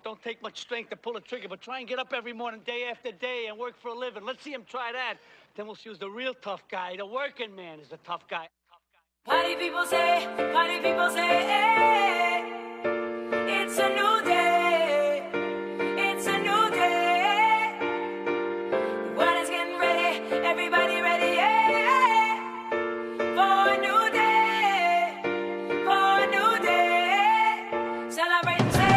Don't take much strength to pull a trigger, but try and get up every morning, day after day, and work for a living. Let's see him try that. Then we'll see who's the real tough guy. The working man is the tough guy. Party people say, hey, it's a new day, it's a new day. The world is getting ready, everybody ready, yeah, for a new day, for a new day. Celebrate and say,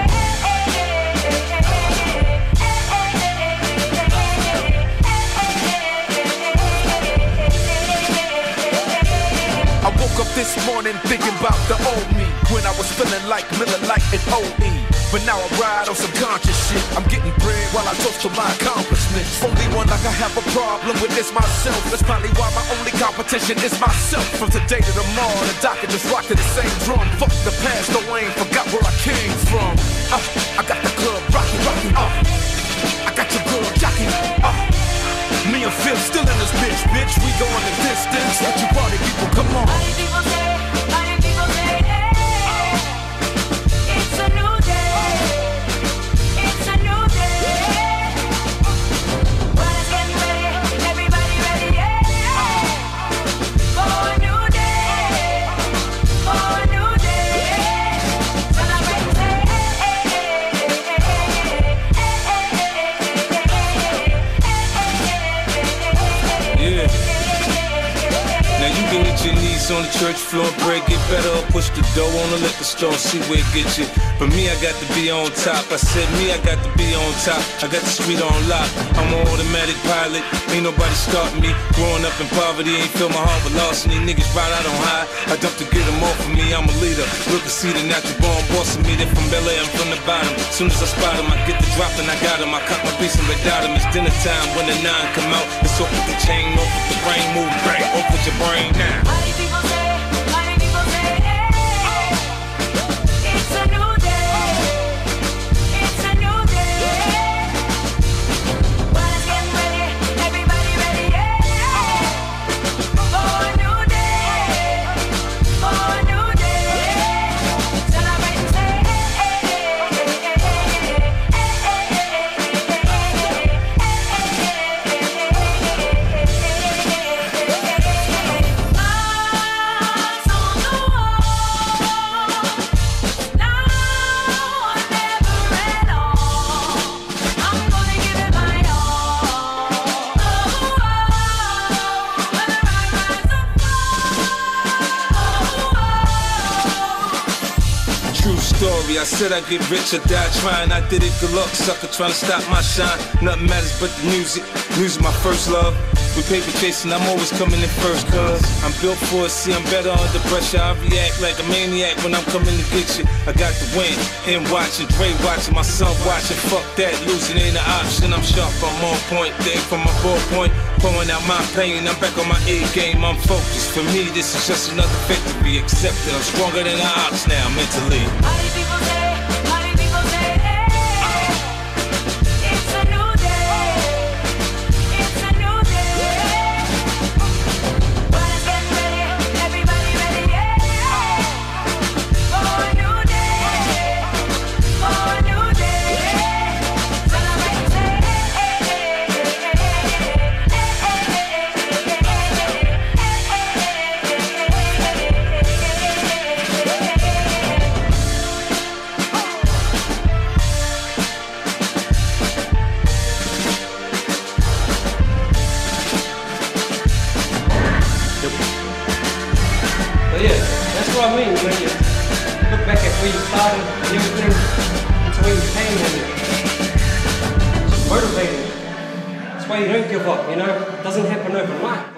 I woke up this morning thinking about the old me, when I was feeling like Miller Lite and OE. But now I ride on some conscious shit. I'm getting bread while I toast to my accomplishments. Only one like I have a problem with is myself. That's probably why my only competition is myself. From today to tomorrow, the doctor just rock to the same drum. Fuck the past, no, I ain't forgot where I came from. I got the club rockin', I got your girl jockin', me and Phil still in this bitch, we going the distance. Let you party people, come on. party people say, hey, it's a new day, it's a new day. World is getting ready, everybody ready, yeah, for a new day, for a new day. Celebrate and say, yeah. Now you can hit your knees on the church floor, pray, get better, or push the door on the liquor store and see where it gets you. But me, I got to be on top. I said me, I got to be on top. I got the street on lock. I'm an automatic pilot. Ain't nobody starting me. Growing up in poverty, ain't feel my heart with larceny. Niggas ride out on high. I dump to get them off of me. I'm a leader. Look and see the natural born boss of me. They're from Bel Air, I'm from the bottom. Soon as I spot them, I get the drop and I got them. I cock my piece and without them. It's dinner time when the 9 come out. It's off with the chain, off with the brain, move bang, off with your brain now. party people say, hey, it's a new day, it's a new day. World is getting ready, everybody ready, yeah, for a new day, for a new day. Celebrate and say, I said I'd get rich or die trying. I did it, good luck, sucker, trying to stop my shine. Nothing matters but the music. Music my first love. With paper chasing, I'm always coming in first, cuz I'm built for it, see I'm better under pressure. I react like a maniac when I'm coming to get you. I got the win, and watching, Dre watching, my son watching. Fuck that, losing ain't an option. I'm sharp, I'm on point, there from my ballpoint. Pouring out my pain, I'm back on my A game, I'm focused. For me, this is just another victory. Accepted, I'm stronger than an ox now, mentally. party people say, hey, it's a new day, it's a new day. World is getting ready, everybody ready, yeah, for a new day, for a new day. Celebrate and say, But yeah, that's what I mean when you look back at where you started and everything, it's where you came and it's just motivating. That's why you don't give up, you know? It doesn't happen overnight.